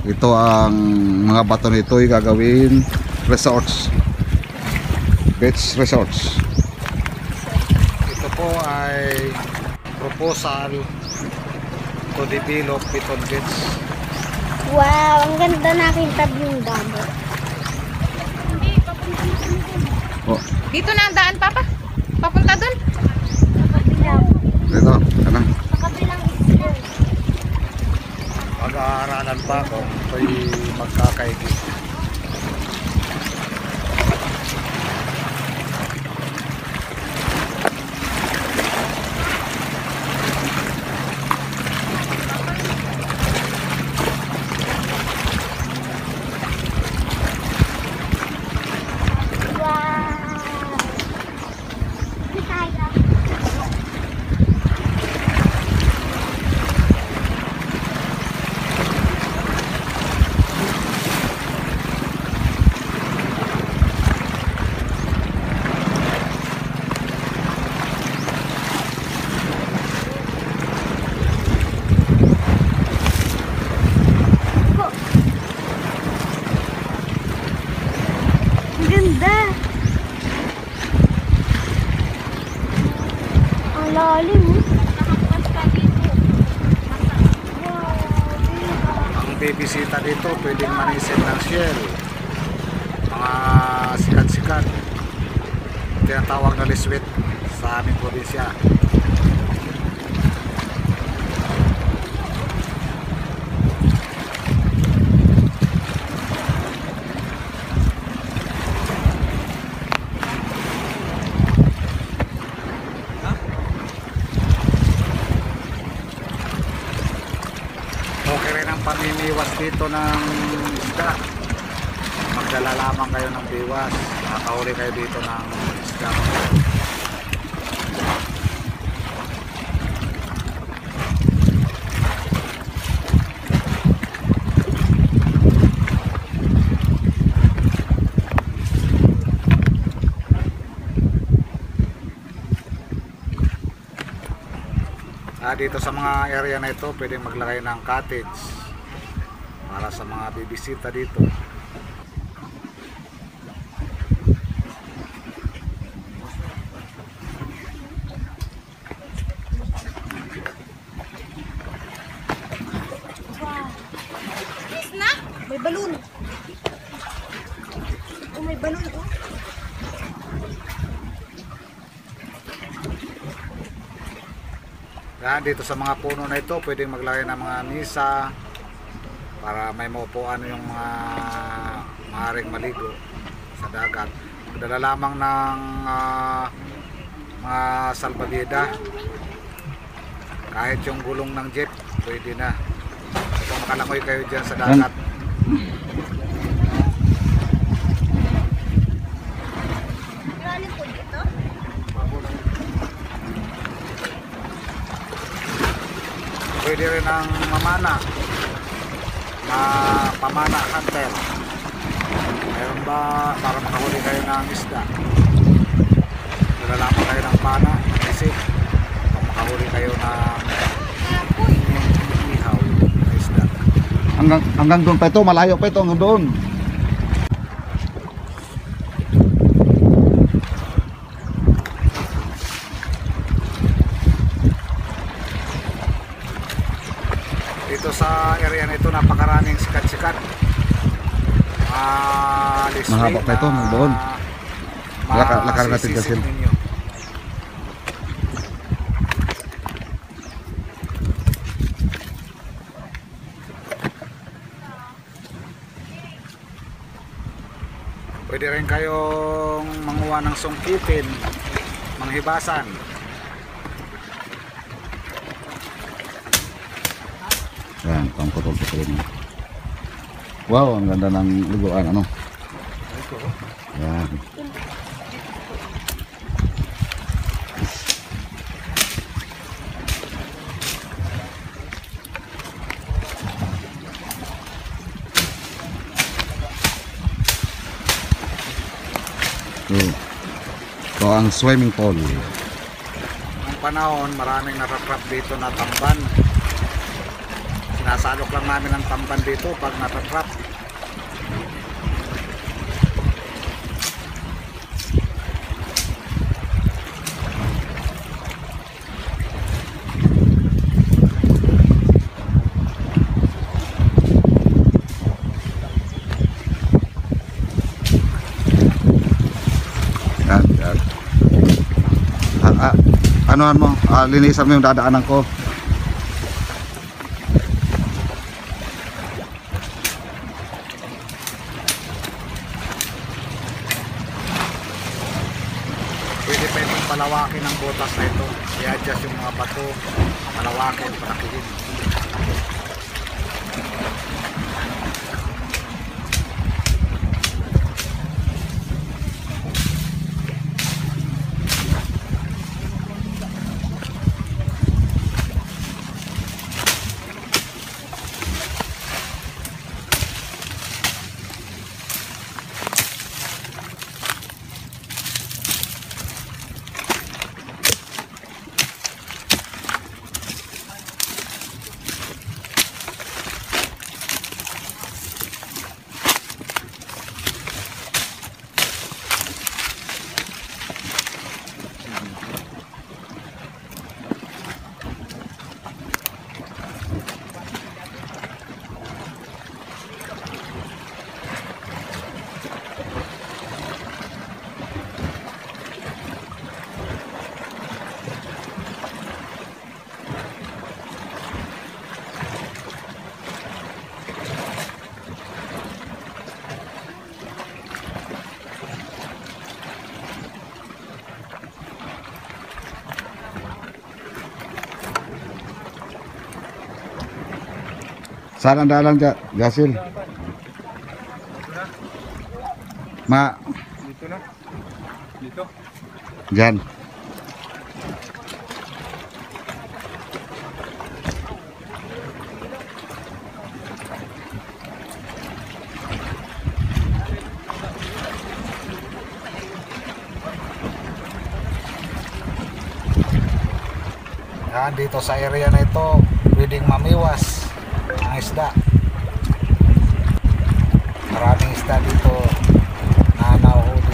Ito ang mga bato nito ay gagawin resorts, beach resorts. Ito po ay proposal to develop Piton Beach. Wow, ang ganda nakita yung damo. Oh, Dito na ang daan, Papa. Papunta dun. dito, kanang Sa kabilang isla. pag-aaralan pa kung ito'y magkakaigit. Ang ganda. Ang lalim. Ang bibisita dito pwedeng manisin ng shell, mga sikat-sikat, tinatawag na liswit sa aming probinsya. Okay rin ang pamimiwas dito ng isda. Magdala lamang kayo ng biwas, makakahuli kayo dito ng isda. Dito sa mga area na ito pwedeng maglagay ng cottage para sa mga bibisita dito. May balon. Oh, may balon. Oh. Yan, dito sa mga puno na ito pwedeng maglagay ng mga misa para may maupuan yung mga maaaring maligo sa dagat. Magdala lamang ng mga salbabida, kahit yung gulong ng jeep pwede na. Kung makalangoy kayo dyan sa dagat. Lalim po dito. Pwede rin ang mamana, pamana hunter. Mayroon ba para makahuli kayo ng isda? Lalapang kayo ng pana, isip, kung makahuli kayo ng ihaw na isda. Hanggang doon pa ito, malayo pa ito hanggang doon. Dito sa area na ito napakaraming sikat-sikat. Mahaba pa ito hanggang doon. Lakar natin kasi. Pwede rin kayong manguha ng sungkitin, manghibasan. Yan, pangkotol-kotol. Wow, ang ganda ng luguan, ano? Yan. So ang swimming pool. Ang panahon, maraming natatrap dito na tamban. Sinasalok lang namin ang tamban dito pag natatrap. Yan, yan. Anuhan mo, linisan mo yung dadaanan ko. Pwede pa itong palawakin ng butas na ito. I-adjust yung mga bato, palawakin, palakihin. Saan ang dalang Jasil? Ma, Dito na. Dito. dyan. Yan, dito sa area na ito, pwedeng mamiwas ang isda. Maraming isda dito na nahuhuli.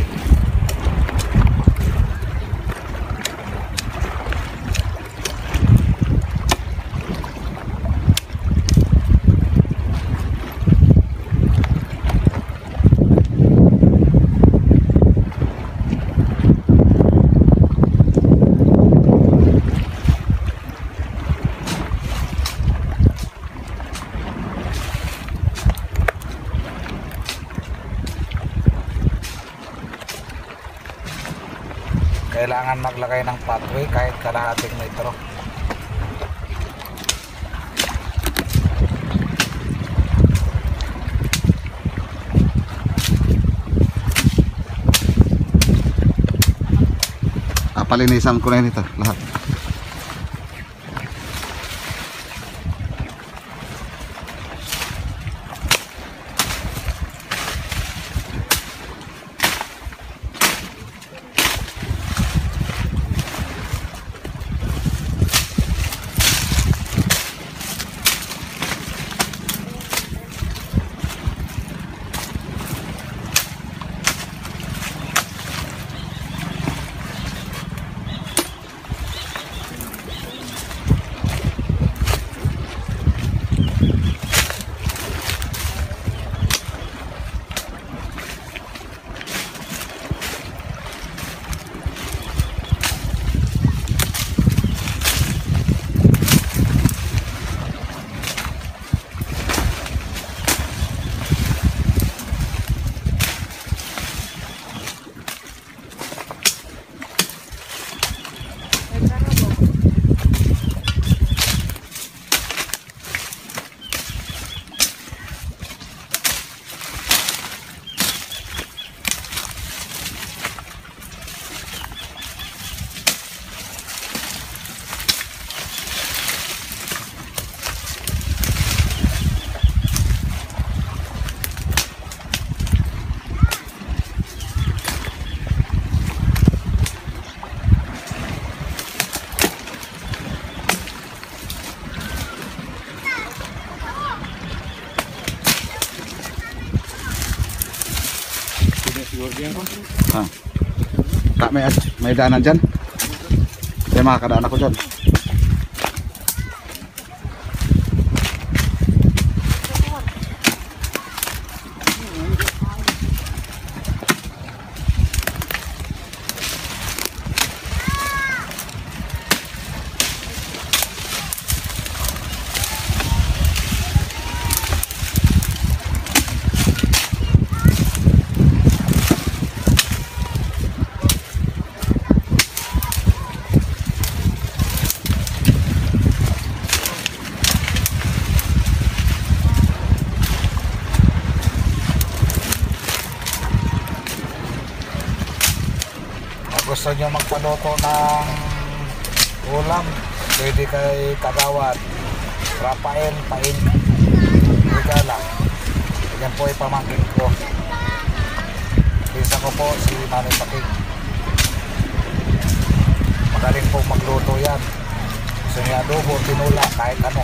Kailangan maglagay ng pathway kahit kalahating metro. Palinisan ko na yun ito, lahat. Ha. Tak, may daanan dyan. May makakadaan ako dyan. Gusto nyo magpaluto ng ulam, pwede kay Kagawad Rafael Pain Regala. Yan po ay pamangkin ko. Isa ko po si Manny Pating. Magaling po magluto yan. Gusto niya adobo, tinula, kahit ano.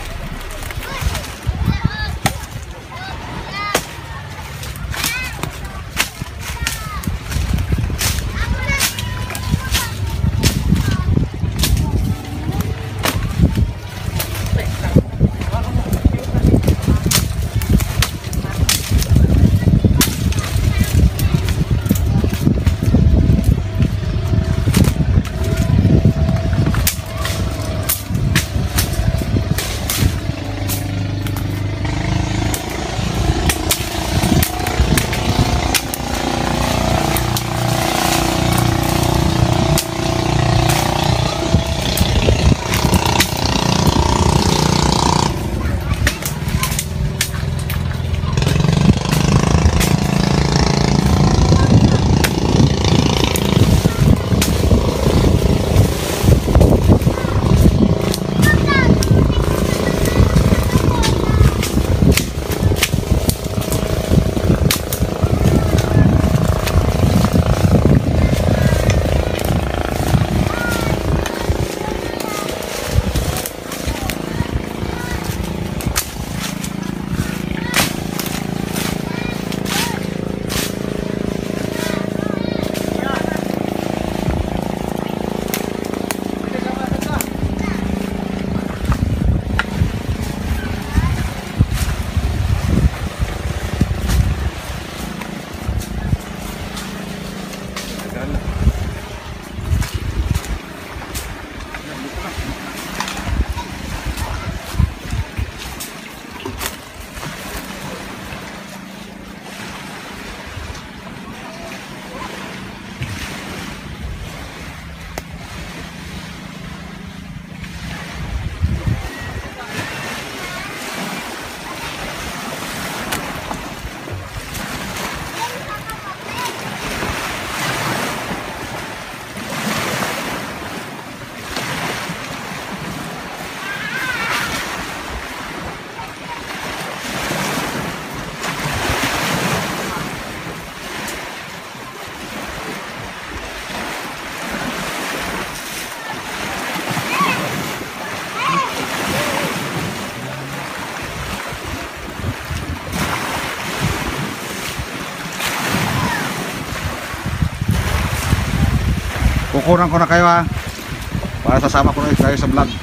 Kukunan ko na kayo ha. Para sasama ko na kayo sa vlog.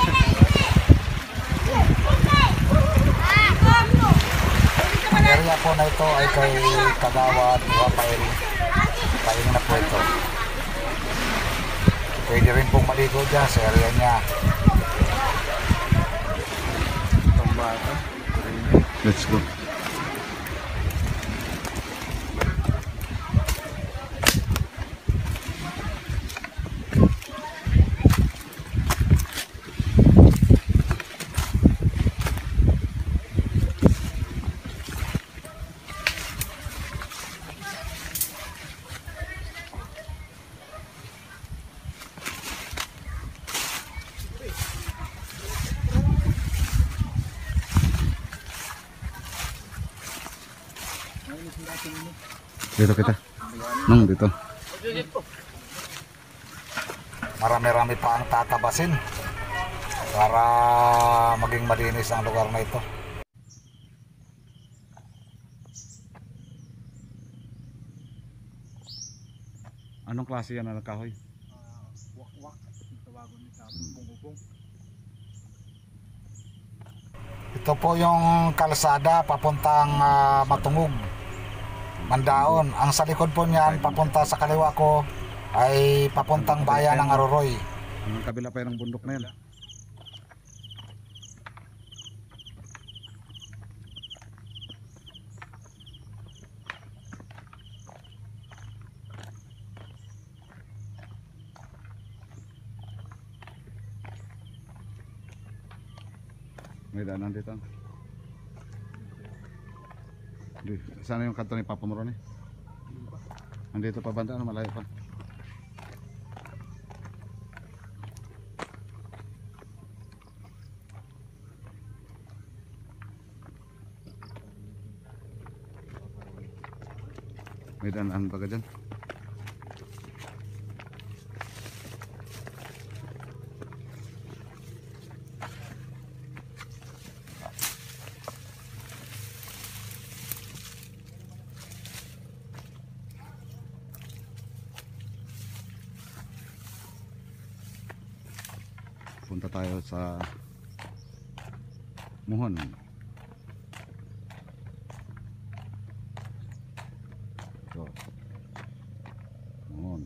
Ang area po na ito ay kay Kagawad Rafael Pain na po ito. Pwede rin pong maligo dyan sa area niya. Let's go. Dito kita. Dito. Marami-rami pa ang tatabasin para maging malinis ang lugar na ito. Anong klase yan na kahoy? Wak-wak. Ang tawagon nila sa ubong-ubong. Ito po yung kalsada papuntang Matungog, Mandaon. Ang sa likod po niyan, papunta sa kaliwa ko, ay papuntang bayan ng Aroroy. Ang kabila pa yan ng bundok na yan. May daanan dito. Sana yung kanto ni Papa Moron eh. Nandito pa banda, ano, malayo pa. May daanan pa ka dyan. Punta tayo sa Muhon. Ito. Muhon.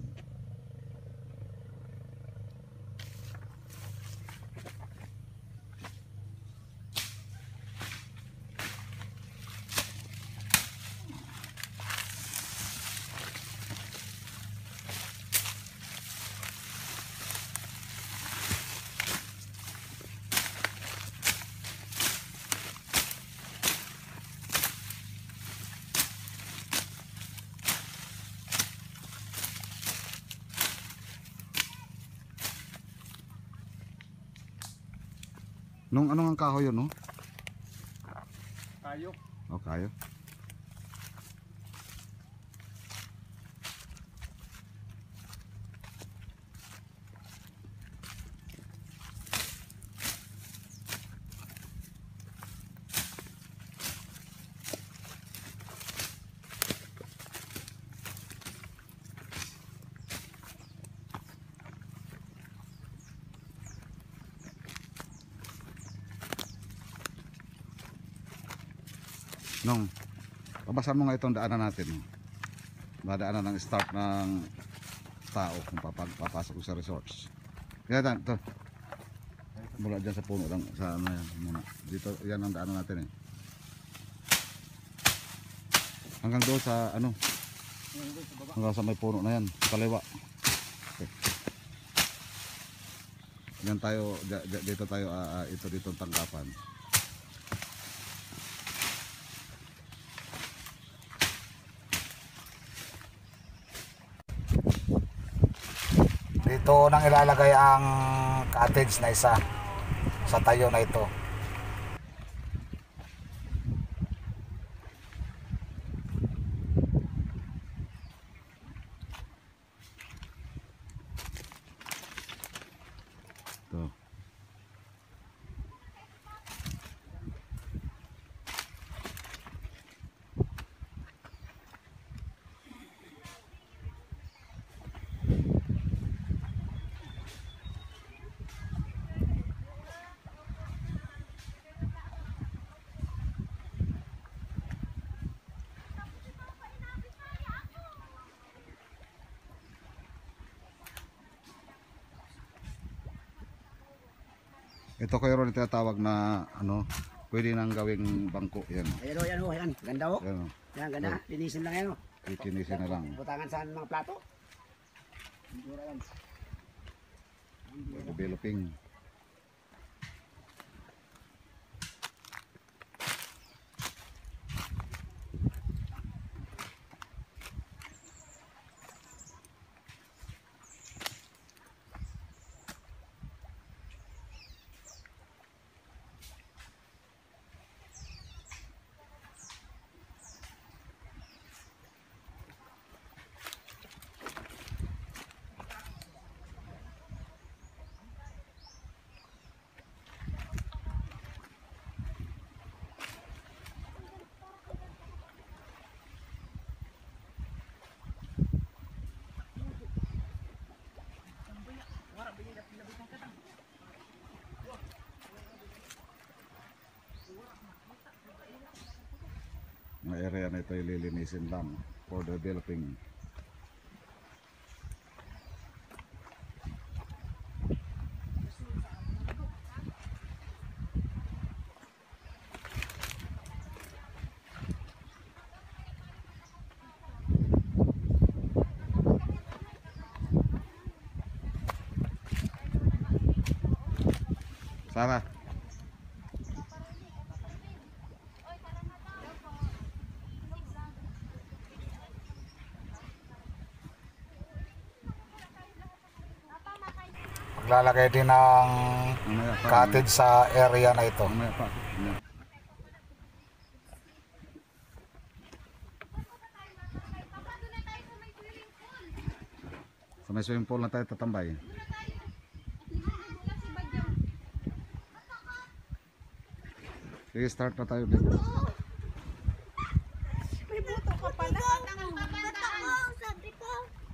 Nung anong ang kahoy yun, no? Kayo. O, kayo. Nung pabasan mo nga itong daanan natin, no? Daanan ng start ng tao kung papasok ko sa resorts. Kaya ito mula dyan sa puno lang, sa ano yan muna. Dito yan ang daanan natin eh. Hanggang doon sa ano, hanggang sa may puno na yan, sa kaliwa. Okay. Yan tayo, dito tayo, ito dito ang tanggapan. Dito nang ilalagay ang cottage na isa sa tayo na ito. Ito. Ito kayo ron tinatawag na ano, pwede nang gawing bangko yan. Ayan o, yan o, yan. Ganda o. Yan, oh. Yan, ganda. Linisin lang yan o. Ikinisin na lang. Butangan sa mga plato. Pintura yan. Developing. Ang area na ito ay lilinisin lang for developing. Sarah. Maglalagay din ng Mamaya pa. cottage sa area na ito. Mamaya pa. Mamaya. Sa may swimming pool na tayo tatambay. Sige, start na tayo dito. May buto ka pala. Sabi ko.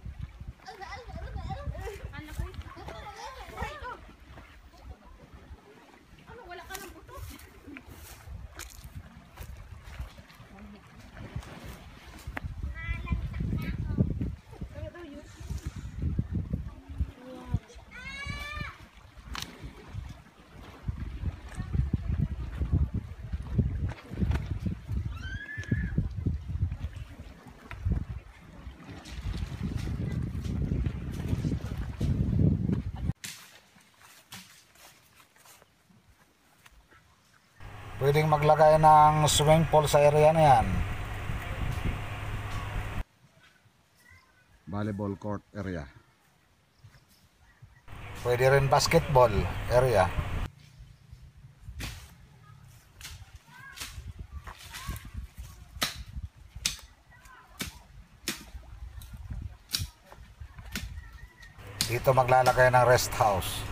Pwedeng maglagay ng swimming pool sa area na yan. Volleyball court area. Pwede rin basketball area. Dito maglalagay ng rest house.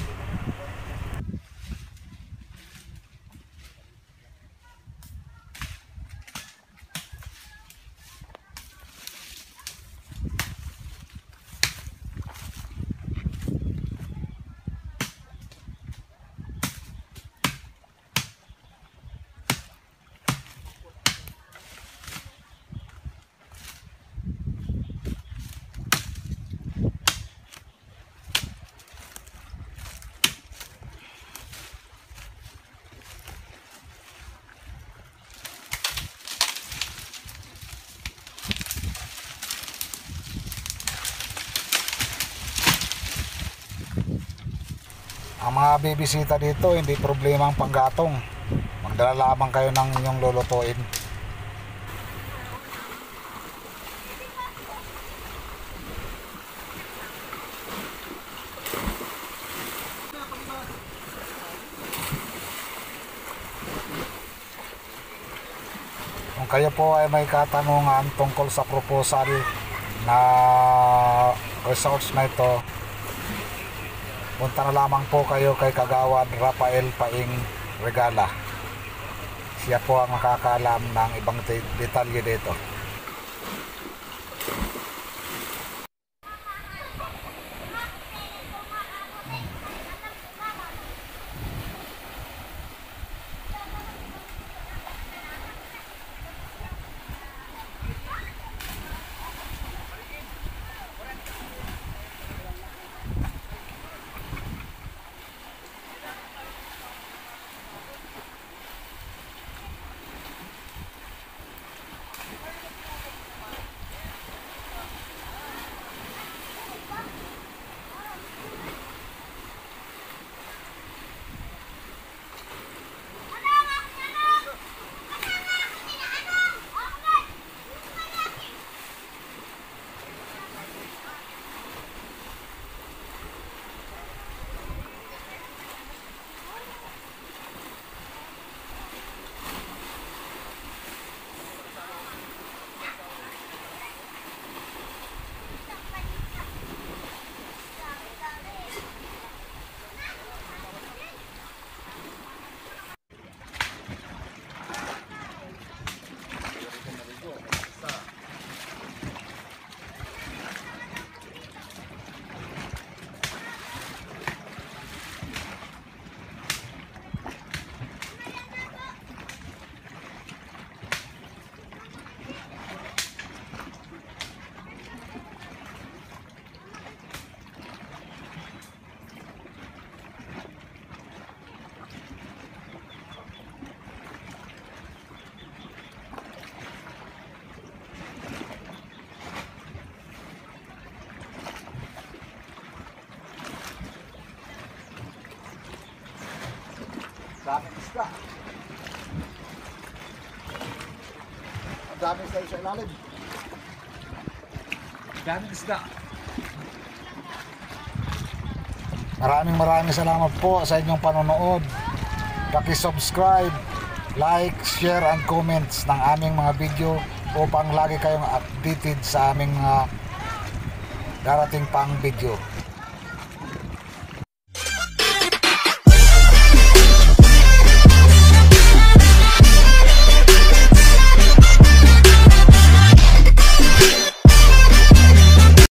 Ang mga bibisita dito, hindi problema ang panggatong. Magdala lamang kayo ng inyong lulutuin. Kung kayo po ay may katanungan tungkol sa proposal na resorts na ito, punta na lamang po kayo kay Kagawad Rafael Paing Regala. Siya po ang makakaalam ng ibang detalye dito. Daming isda. Ang daming isda sa ilalim. Daming isda. Maraming salamat po sa inyong panonood. Paki-subscribe, like, share, and comments ng aming mga video upang lagi kayong updated sa aming mga darating pang video.